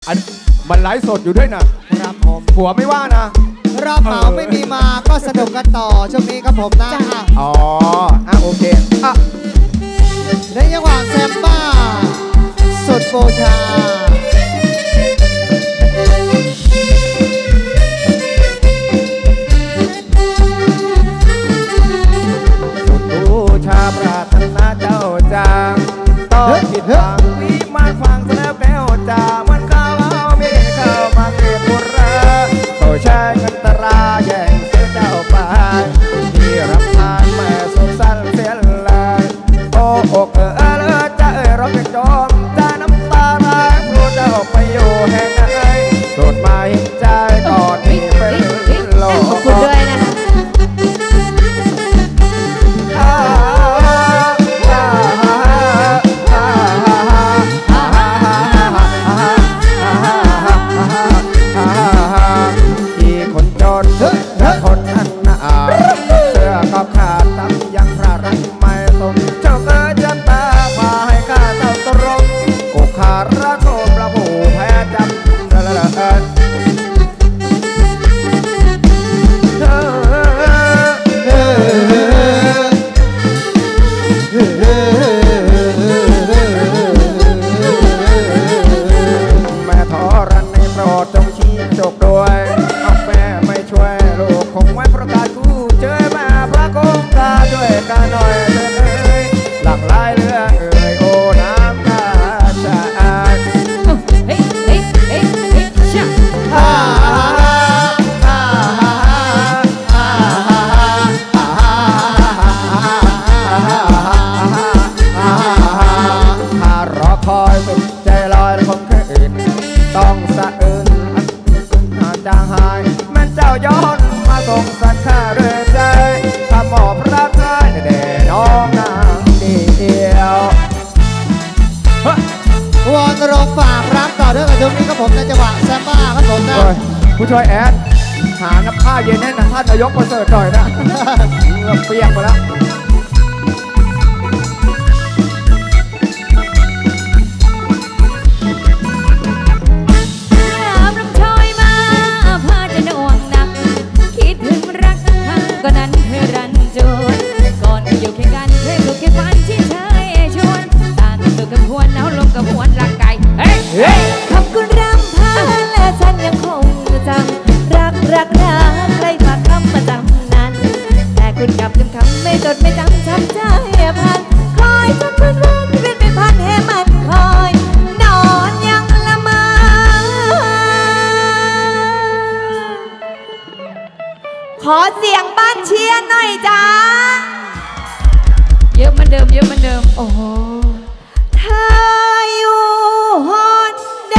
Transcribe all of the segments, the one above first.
มันไลฟ์สดอยู่ด้วยนะครับผมผัวไม่ว่านะรอบเหมาไม่มีมาก็สนุกกันต่อช่วงนี้ครับผมนะอ๋อโอเคในจังหวะแซมบ้าสุดโปชาสุดบูชาปรารถนาเจ้าจางต้องผิดหวังวิมานฟังแสดงแก้วจ่ามันเข้ามีเข้ามาเกลียดบุราโตใช้เงินตราแย่งเสียเจ้าไปที่รับทานแม่สุขสันเสียเลยโอ้อกจะร้องเป็นจอมจะน้ำตาไหลรู้เจ้าไปอยู่แห่งไหนโปรดมาเห็นใจก่อนที่เป็นโลกขอบคุณด้วยนะคะที่คนจนคนนั้นเสื้อก็ขาดตั้งยังพระรักไม่สมเจ้าเกิดจนตาพาให้ข้าเจ้าตรงกูขาดรักโคมละผู้แพ้จำแม่ทอรันในโปรดจงชี้จบด้วยเอาแม่ไม่ช่วยลูกคงไว้ประกาศกูเจอมาพระคงตาด้วยกันหน่อยเลยหลากหลายเรื่องโอ้น้ำตาจะอาดเฮ้ยเฮ้ยเฮ้ยเฮ้ยช่ารอคอยสุดใจลอยคงคืนต้องสะอื้นจางหายแม่เจ้าย้อนมาส่งสัตว์ข้าเรื่อยใจข้ามอบรักให้แด่น้องนางเดียววอนรองฝากรักต่อเนื่องกับช่วงนี้ครับผมในจังหวะแซมบ้าครับผมนะผู้ช่วยแอดหาน้ำผ้าเย็นให้นะท่านนายกประเสริฐหน่อยนะเหงื่อเปียกหมดแล้วก็นั้นเคยรันจวนก่อนอยู่แค่กันเคยสุขแค่ฝันที่เธอชวนต่างตัวกับหวนเอาลงกับหวนรักไก่ขอบคุณรำพันและฉันยังคงจำรักใครฝากคำมาจำนั้นแต่คุณกลับลืมคำไม่จดไม่จำช้ำใจพันคอยจนวันเป็นไปพันให้มันคอยนอนยังละเมอขอเสียงบ้านเชียร์หน่อยจ้าเยอะเหมือนเดิมโอ้โหเธออยู่หนใด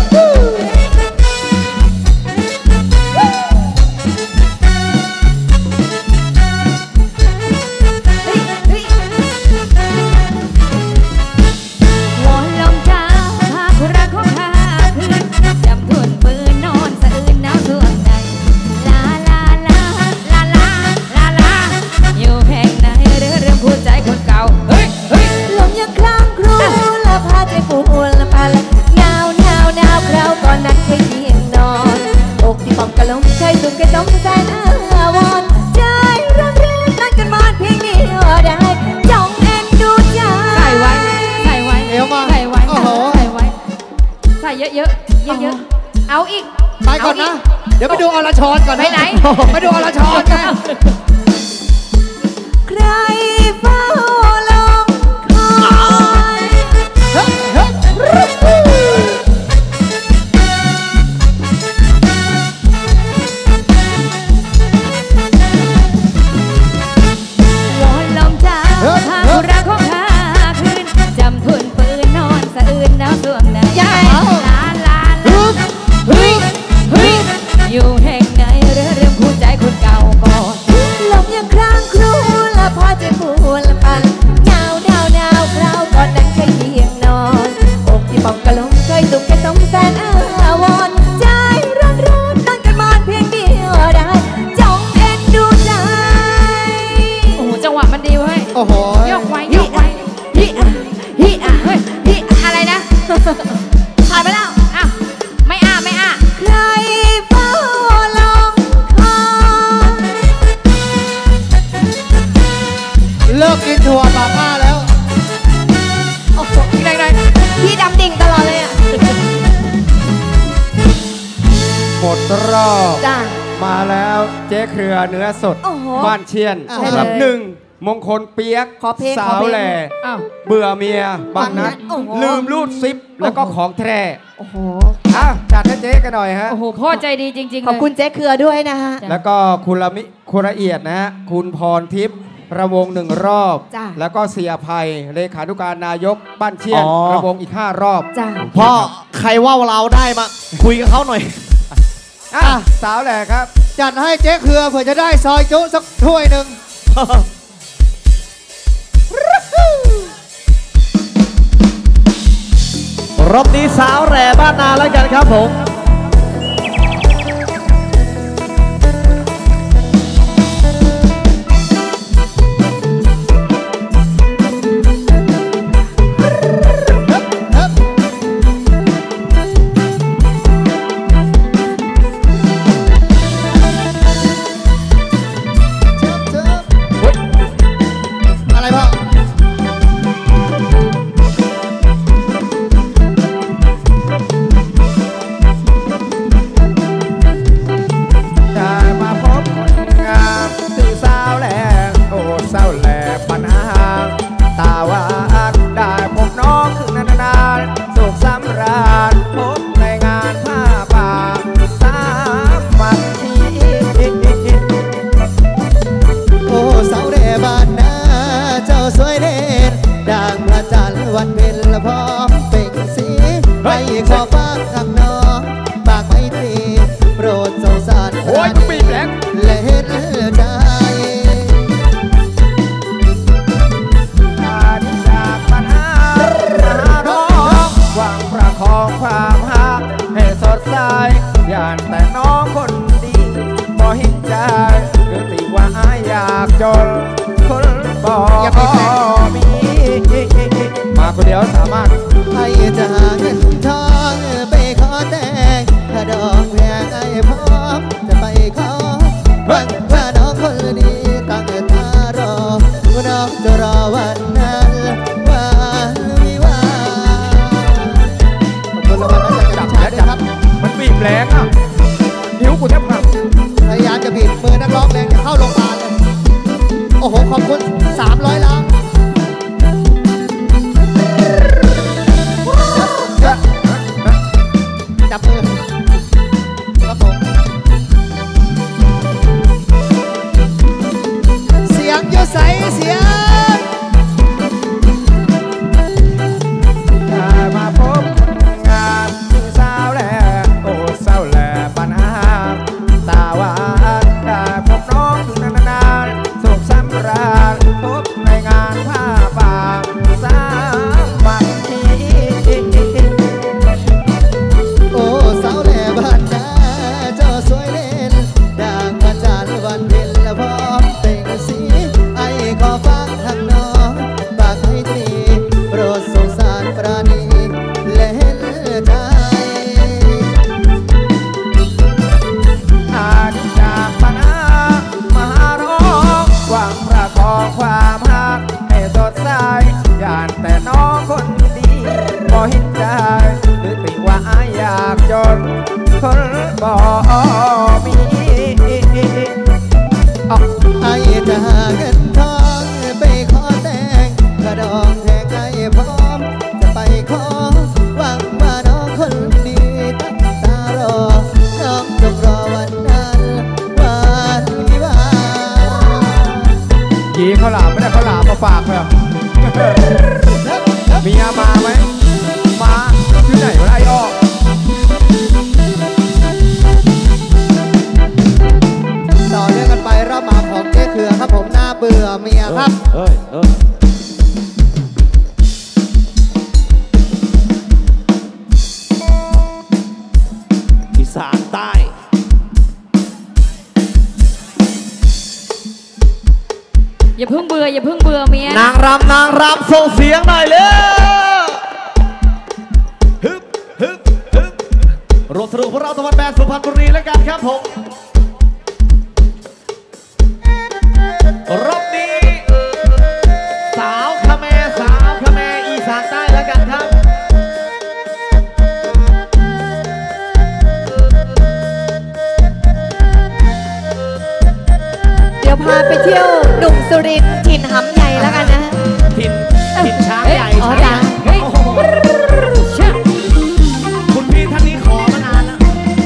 วอนลมจ้าพาคู่รักของข้าคืนจำทวนปืนนอนสะอื้นหนาวท่วงในอยู่แห่งไหนเรื่องผู้ใจคนเก่าลมยังคลั่งครูและพาใจปวดละพาละหนาวคราวก่อนนั้นเคยเพียงนอนอกที่ปองกระลมเคยสุ่มเคยจมใจหน้าวอนใจร้อนนั่นกันมาเพียงนี้ได้จงเอ็นดูใจใส่ไว้เอวมาใส่ไว้ใส่เยอะเอาอีกไปก่อนนะเดี๋ยวไปดูอรชรก่อนไปไหนไปดูอรชรกันใครเฝ้าลมคอยวอนลมจ้าพาคู่รักของข้าคืนจำทุนปืนนอนสะอื้นหนาวท่วงในอยู่แห่งไหนเรื่องผู้ใจคนเก่าก่อนลมยังครางครูและพอใจปวดละปันหมดรอบจ้ามาแล้วเจ๊เครือเนื้อสดโอ้โหบ้านเชียนใช่เลยหนึ่งมงคลเปียกขอเพลงสาขอวเพลงแหล่อ้าวเบื่อเมียบางนัดโอ้โหลืมรูดซิปแล้วก็ของแท้โอ้โหอ้าวจัดให้เจ๊กันหน่อยฮะโอ้โหพ่อใจดีจริงๆขอบคุณเจ๊เครือด้วยนะฮะแล้วก็คุณละเอียดนะฮะคุณพรทิพย์ระวงหนึ่งรอบจ้ะแล้วก็เสียภัยเลขานุการนายกบ้านเชียนอ๋อระวงอีก 5 รอบจ้าพ่อใครว่าเราได้มาคุยกับเขาหน่อยอ่ะสาวแหล่ครับจัดให้เจ๊เครือเผื่อจะได้ซอยจุสักถ้วยหนึ่งรอบนี้สาวแหล่บ้านนาแล้วกันครับผมอะไรพ่อได้มาพบคนงามคือสาวแหล่โอ้สาวแหล่ปัญหาตาว่าได้พบน้องคือนานๆสุขสำราญพบในงานผ้าป่าสามัคคีโอ้สาวเร่บ้านนาเจ้าสวยเด่นดังพระจันทร์วันเพ็ญละพร้อมเปล่งสีให้ขอฟังคำน้องปากไม่ตรีโปรดสงสารโอ้ยมึงบีบแหลกและเห็นใจอาดิจากปัญหาน้องหวังประคองความหักให้สดใสย่านแต่น้องคนดีบ่เห็นใจหรือติว่าอายอยากจนคนบ่มีมาคนเดียวสามารถให้จะหาเงินทองไปขอแต่งถ้าดอกแพงไอ้พร้อมจะไปขอหวังว่าน้องคนดีตั้งตารอว่าน้องจะรอวันนั้นวันวิวาขอบคุณรางวัลน้ำใจจัจากบชาและติด้วยจัครับ บมันบีบแรงอ่ะหิวกูแทบพังพยายามจะบีบมือนักร้องแรงจะเข้าโรงพยาบาลเลยโอ้โห ขอบคุณ 300 ล้านจับมือครับผมเสียงอยู่ใสเสียงได้มาพบงานคือสาวแหล่โอ้สาวแหล่ปัญหาตาหวานได้พบน้องคือนานๆสุขสำราญพบในงานผ้าป่าสามัคคีโอ้สาวแหล่บ้านนาเจ้าสวยเด่นดังพระจันทร์วันเพ็ญและพร้อมเปล่งสีไอ้ขอฟังทางน้องปากให้ตรีโปรดสงสารปราณีและเห็นใจอาดิจากปัญหามาหาน้องหวังประคองความหักให้สดใสย่านแต่น้องคนดีบ่เห็นใจหรือติว่าอายอยากจนคนบ่มีออกไอ้จะหาเงินทองไปขอแต่งกระดองแทงไอ้พร้อมจะไปขอหวังว่าน้องคนดีตั้งตารอน้องจงรอวันนั้นวันวิวายีข้าวหลามไม่ได้ข้าวหลามมาฝากเลยเมียมาไหมมาที่ไหนวะไอ้อ้อต่อเนื่องกันไปรับมาของเจ๊เครือครับผมหน้าเบื่อเมียครับอีสานใต้อย่าเพิ่งเบื่ออย่าเพิ่งเบื่อเมียนางรำส่งเสียงหน่อยเลยฮึบฮึบฮึบรถสรุปพวกเราตะวันแบนสุพรรณบุรีแล้วกันครับผมรอบนี้สาวคาเมอีสานใต้แล้วกันครับพาไปเที่ยวหนุ่มสุรินทร์ถิ่นหำใหญ่แล้วกันนะถิ่นช้างใหญ่อ๋อช้างใหญ่จ้ะเฮ้ยโอ้โหคุณพี่ท่านนี้ขอมานานแล้ว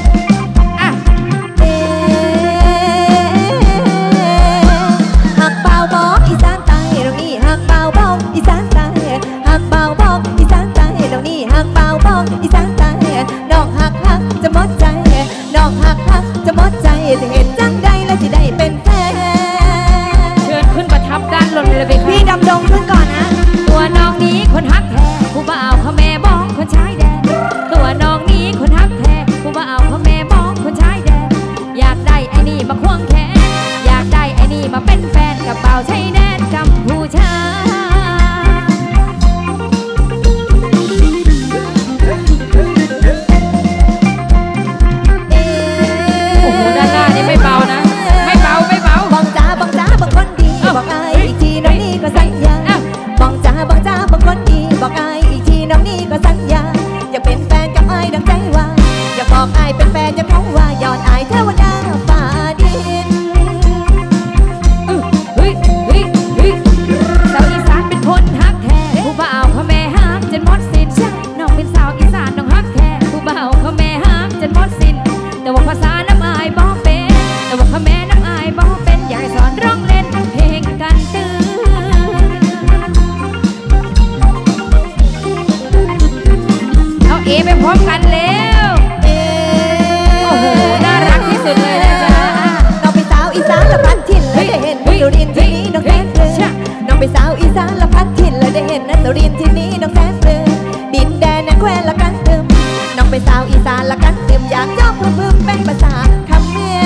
หักเบาบอกอีสานใต้ตรงนี้หักเบาบอกอีสานใต้หักเบาบอกอีสานใต้ตรงนี้หักเบาบอกอีสานใต้น้องหักจะหมดใจน้องหักจะหมดใจจะเห็นจังใดและที่ได้เป็นแฟนเชิญขึ้นประทับด้านบนเลยพี่ดำดงขึ้นก่อนนะตัวน้องนี้คนหักแท้ผู้บ่าวเขาแม่บอกคนชายแดนตัวน้องนี้คนหักแท้ผู้บ่าวเขาแม่บอกคนชายแดนอยากได้ไอ้นี่มาควงแขนอยากได้ไอ้นี่มาเป็นแฟนกับบ่าวชายแดนกัมพูชาโอ้โหด้านหน้านี่ไม่เบานะไม่เบาบังจ้าบังคนดีบอกไอ้อีกทีน้องนี่ก็สัญญาบังจ้าบังคนดีบอกไอ้อีกทีน้องนี่ก็สัญญาอยากเป็นแฟนกับไอ้ดังใจว่าอยากบอกไอ้เป็นแฟนจะเพราะว่ายอดไอ้เทวดาฟ้าดินสาวอีสานเป็นคนฮักแท้ผู้บ่าวเขาแม่ฮักจนหมดสิ้นน้องเป็นสาวอีสานน้องฮักแท้ผู้บ่าวเขาแม่ฮักจนหมดสิ้นแต่ว่าภาษาน้ำอายบอกเป็นแต่ว่าเขาแม่น้ำอายบอกเป็นอยากให้สอนร้องเล่นเพลงกันตื้อเอาเอไปพร้อมกันแล้วโอ้โหน่ารักที่สุดเลยนะจ๊ะน้องเป็นสาวอีสานละพันถิ่นและได้เห็นสุรินทร์ที่นี้น้องแสนเปลือยน้องเป็นสาวอีสานละพันถิ่นและได้เห็นสุรินทร์ที่นี้น้องแสนเปลือยดินแดนแคว้นละกันตึมน้องเป็นสาวอีสานละกันตึมอยากจ้องพึ่มเป็นภาษาคำเมีย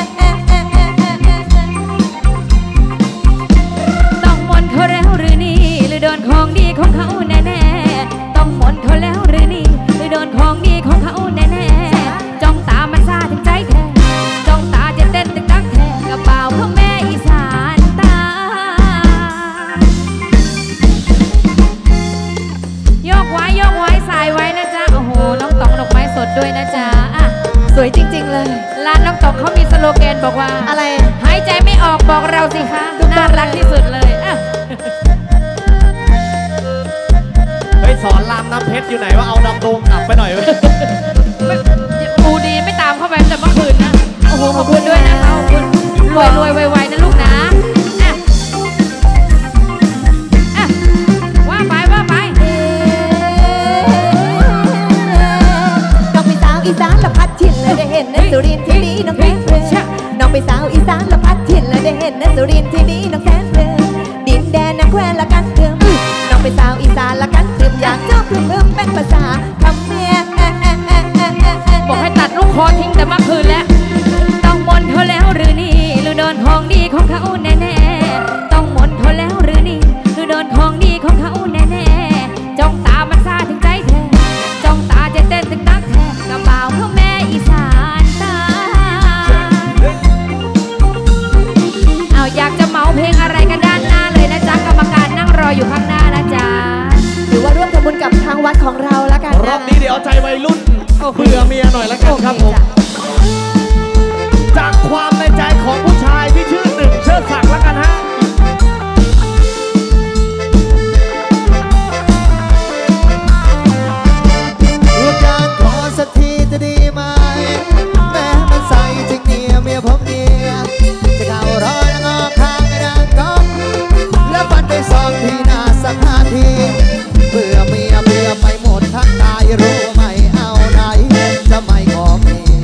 ต้องมนเขาแล้วหรือนี่หรือโดนของดีของเขาแน่ๆต้องมนเขาแล้วหรือนี่หรือโดนของดีของเขาแน่ๆจ้องตามันซาถึงใจแท้จ้องตาจะเต้นตึกตักแท้กระเป๋าพ่อแม่อีสานตายกไว้สายไว้นะจ๊ะโอ้โหน้องต๋องดอกไม้สดด้วยนะจ๊ะสวยจริงๆเลยร้านน้องต๋องเขามีสโลแกนบอกว่าอะไรหายใจไม่ออกบอกเราสิคะน่ารักที่สุดเลยเฮ้ยสอนรามน้ำเพชรอยู่ไหนว่าเอาดำดงกลับไปหน่อยเว้ยปูดีไม่ตามเข้าไปแต่เมื่อคืนนะโอ้โหขอบคุณด้วยนะคะขอบคุณรวยไวๆนะลูกนะว่าไปน้องเป็นสาวอีสานละพัดถิ่นเลยได้เห็นในสุรินทร์ที่นี้น้องแสนเปลือยน้องเป็นสาวอีสานละพัดถิ่นเลยได้เห็นในสุรินทร์ที่นี้น้องแสนเปลือยดินแดนแคว้นละกันเติมน้องเป็นสาวอีสานละกันเติมอยากเจ้าพึ่มเป็นภาษาคำเมียบอกให้ตัดลูกคอทิ้งแต่เมื่อคืนแล้วต้องมนเขาแล้วหรือนี่หรือโดนของดีของเขาแน่ๆต้องมนเขาแล้วหรือนี่หรือโดนของดีของเขาแน่ๆจ้องตามันซาถึงใจแท้จ้องตาจะเต้นตึกตักแท้กระเป๋าพ่อแม่อีสานตาเอาอยากจะเมาเพลงอะไรกันด้านหน้าเลยนะจ๊ะกรรมการนั่งรออยู่ข้างหน้านะจ๊ะหรือว่าร่วมทำบุญกับทางวัดของเราแล้วกันนะรอบนี้เดี๋ยวเอาใจวัยรุ่นเบื่อเมียหน่อยแล้วกันครับผมจากความในใจของผู้ชายที่ชื่อหนึ่งเชิดศักดิ์แล้วกันฮะรู้จักขอสักทีจะดีไหมแม้มันใส่จริงเนี่ยเมียผมเนี่ยจะเข้ารอยแล้วงอข้างกระดานก๊อกแล้วฟันไปสองทีหน้าสัก5 ทีเบื่อเมียเบื่อไปหมดทั้งกายรู้ไหมเอาไหนจะไม่ขอเมีย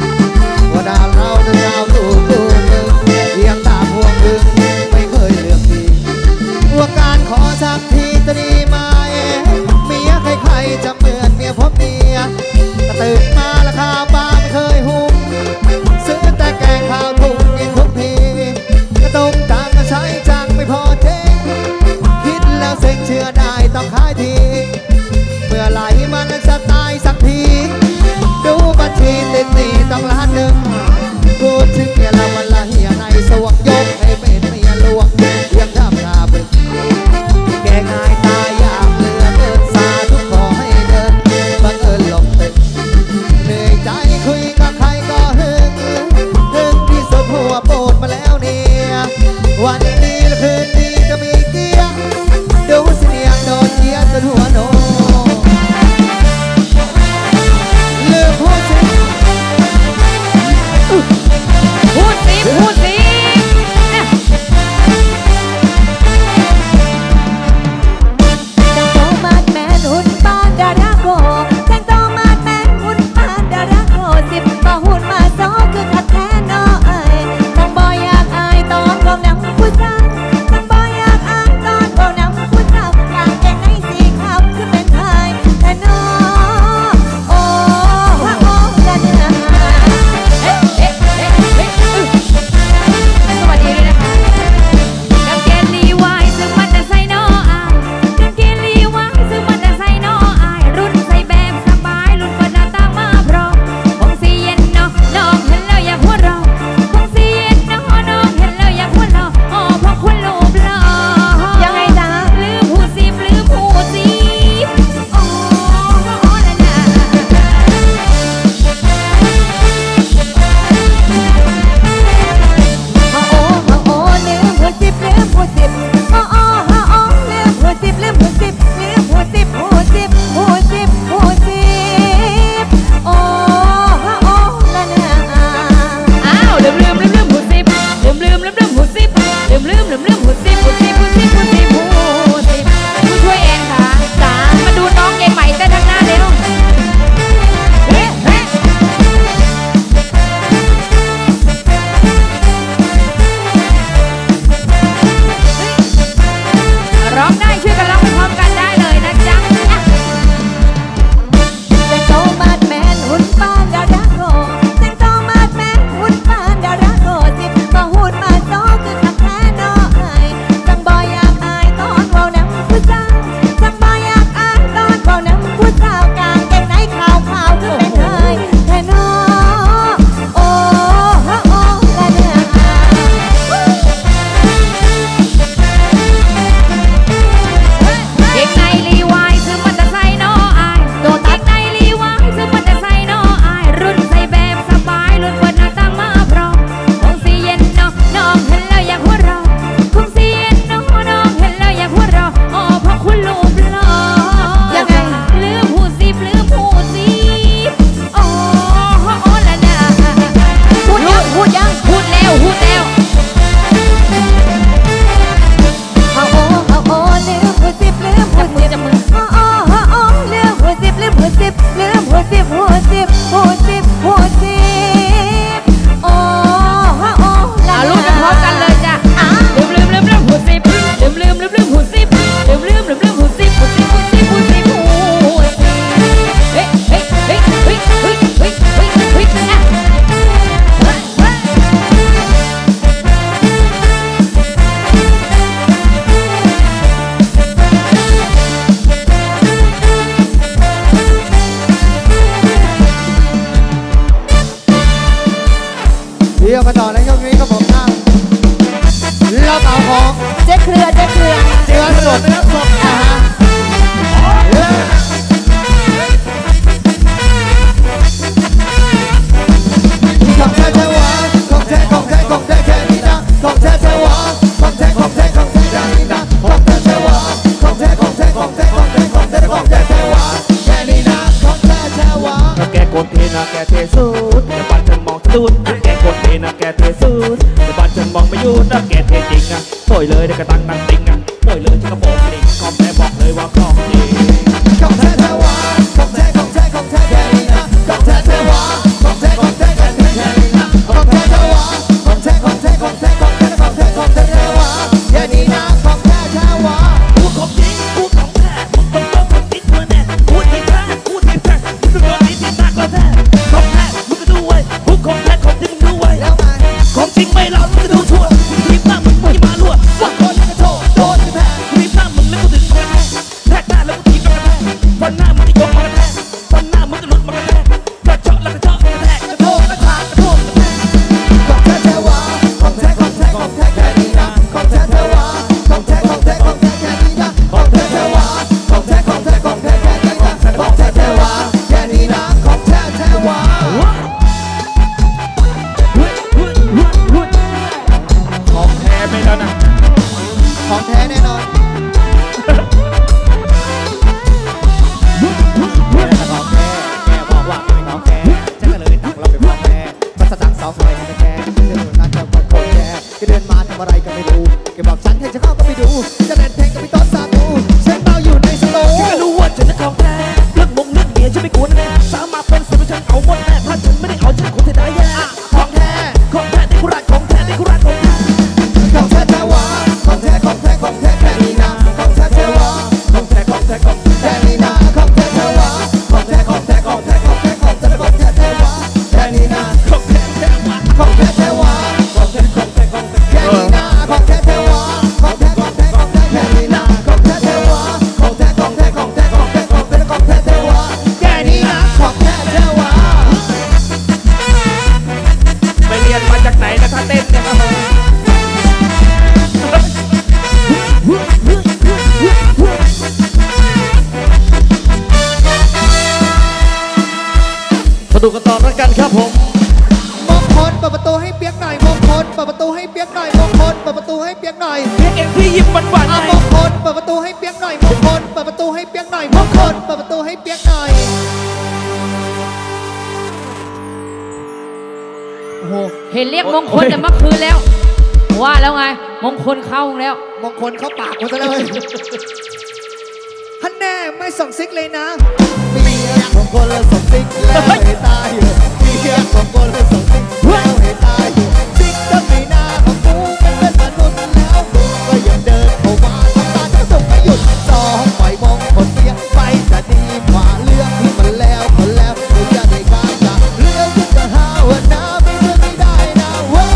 ยวมาต่อในช่วงนี้ครับผมนะเราต่อของเจ๊เครือเจ๊เครือเจือสดนะครับสดของแท้แท้หวานของแท้ของแท้ของแท้แค่นี้นะของแท้แท้หวานของแท้ของแท้ของแท้แค่นี้นะของแท้แท้หวานของแท้ของแท้ของแท้ของแท้ของแท้ของแท้แท้หวานแค่นี้นะของแท้แท้หวานถ้าแกโกนเทนะแกเทสุดเดี๋ยวบ้านฉันมองสะดุดถ้าแกโกนเทนะแกเทสุดเดี๋ยวบ้านฉันมองไม่หยุดถ้าแกเทจริงอ่ะปล่อยเลยเดี๋ยวกระตังนังติงอ่ะปล่อยเลยที่กระโปรงลิงของแท้บอกเลยว่าของจริงของแท้แท้หวานของแท้ของแท้ของแท้แค่นี้นะของแท้แท้หวานของแท้ของแท้ของแท้แค่นี้นะของแท้แท้หวานของแท้ของแท้ของแท้ของแท้ของแท้ของแท้แท้หวานแค่นี้นะของแท้แท้หวานพูดของจริงพูดของแท้มึงต้องคนติดตัวแน่พูดที่แท้พูดที่แท้มึงต้องโดนติดที่ตาก็แท้ของแท้มึงก็ดูไว้พูดของแท้ของจริงมึงดูไว้แล้วไงของจริงไม่หลอกมึงก็ดูทั่วทีมหน้ามึงอย่ามาลั่วว่าคนกระโถโดนกระแทกทีมหน้ามึงแล้วกูถึงมากระแทกแทกหน้าแล้วกูทีมมากระแทกฟันหน้ามึงก็ยกมากระแทกฟันหน้ามึงก็หลุดมากระแทกกระเจาะแล้วกระเจาะกระแทกกระโถกระถากกระโถกระแทกของแท้แท้หวานของแท้ของแท้ของแท้แค่นี้นะของแท้แท้หวานของแท้ของแท้ของแท้แค่นี้นะของแท้แท้หวานของแท้ของแท้ของแท้แค่นี้นะของแท้แท้หวานแค่นี้นะของแท้แท้หวานของแท้ไม่แล้วนะของแท้แน่นอนแม่แต่ของแท้แกบอกว่าไม่ของแท้ฉันก็เลยตักเราไปบอกแม่ภาษาดังสาวไฟให้แกเดินนั่นจะมาโคตรแย่ก็เดินมาทำอะไรก็ไม่รู้แกบอกฉันให้จะเข้าก็ไปดูจะเล่นเพลงก็ไปต้อนซาตูฉันเมาอยู่ในสโลฉันก็รู้ว่าฉันจะของแท้เรื่องมงเรื่องเมียฉันไม่กลัวแน่สามารถเป็นสิบฉันเอาหมดแน่ถ้าฉันไม่ได้เอาฉันคงจะได้แย่ของแท้ของแท้ที่คุรักของแท้ที่คุรักของแท้ของแท้แท้หวานของแท้ของแท้ของแท้แค่นี้นะของแท้แท้หวานของแท้ของแท้ของแท้แค่นี้นะของแท้แท้หวานของแท้ของแท้ของแท้ของแท้ของแท้ของแท้แท้หวานแค่นี้นะของแท้แท้หวานของแท้แท้หวานของแท้ของแท้ของแท้แค่นี้นะของแท้แท้หวานของแท้ของแท้ของแท้แค่นี้นะของแท้แท้หวานของแท้ของแท้ของแท้ของแท้ของแท้ของแท้แท้หวานแค่นี้นะของแท้แท้หวานไปเรียนมาจากไหนนะท่าเต้นเนี่ยครับผมมาดูกันต่อแล้วกันครับผมมงคลเปิดประตูให้เปียกหน่อยมงคลเปิดประตูให้เปียกหน่อยมงคลเปิดประตูให้เปียกหน่อยเพียงเองที่ยิ้มหวานๆอ่ะไงมงคลเปิดประตูให้เปียกหน่อยมงคลเปิดประตูให้เปียกหน่อยมงคลเปิดประตูให้เปียกหน่อยโอ้โหเห็นเรียกมงคลแต่เมื่อคืนแล้ว ว่าแล้วไง มงคลเข้าแล้วมงคลเข้าปากหมดซะเลยฮันแน่ไม่ส่งซิกเลยนะเมียของคนละส่งซิกแล้วให้ตายอยู่เมียของคนละส่งซิกแล้วให้ตายอยู่ซิกจะมีหน้าของกูเป็นมนุษย์แล้วกูก็ยังเดินเข้ามาทำตาจะส่งไม่หยุดต่อไปมองคนเดียวไปจะดีกว่าเรื่องที่มันแล้วมันแล้วกูจะได้กล้าจะเรื่องที่จะหาว่าน้าไม่เลือกไม่ได้นะเว้ย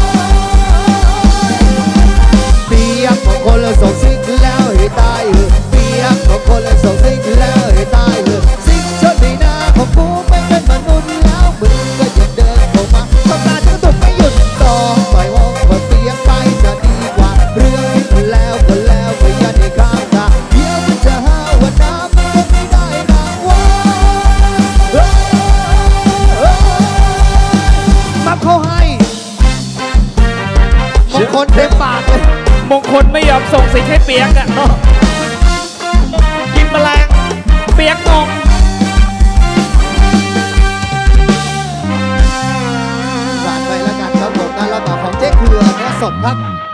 เปียกของคนละส่งซิกแล้วให้ตายอยู่เปียกของคนละส่งซิกแล้วให้ตายอยู่ซิกชนในหน้าของกูไม่เป็นมนุษย์แล้วมึงก็ยังเดินเข้ามาทำตาจะตุกไม่หยุดต่อไปมองว่าเปียกไปจะดีกว่าเรื่องที่มันแล้วก็แล้วก็อย่าได้ข้ามตาเดี๋ยวมันจะหาว่าน้ำมันก็ไม่ได้นะเว้ยมาเขาให้มงคลเต็มปากเลยมงคลไม่ยอมส่งสิ่งให้เปียกอ่ะกินแมลงเปียกงงฝากไปแล้วกันครับผมนะเราต่อของเจ๊เขือเนื้อสดครับ